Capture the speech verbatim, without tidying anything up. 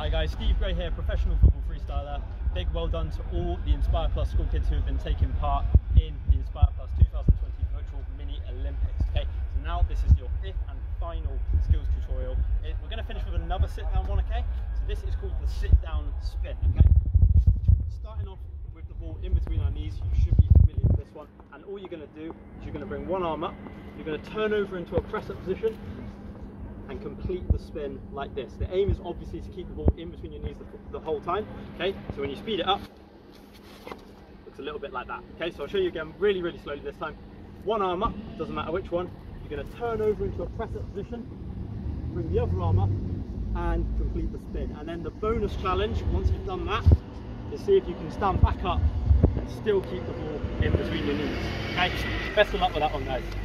Hi guys, Steve Gray here, professional football freestyler. Big well done to all the Inspire Plus school kids who have been taking part in the Inspire Plus twenty twenty Virtual Mini Olympics. Okay, so now this is your fifth and final skills tutorial. It, we're going to finish with another sit down one, okay? So this is called the sit down spin, okay? Starting off with the ball in between our knees, you should be familiar with this one. And all you're going to do is you're going to bring one arm up, you're going to turn over into a press up position, and complete the spin like this. The aim is obviously to keep the ball in between your knees the, the whole time, okay? So when you speed it up, it's a little bit like that, okay? So I'll show you again really, really slowly this time. One arm up, doesn't matter which one. You're gonna turn over into a press-up position, bring the other arm up, and complete the spin. And then the bonus challenge, once you've done that, is see if you can stand back up and still keep the ball in between your knees, okay? Best of luck with that one, guys.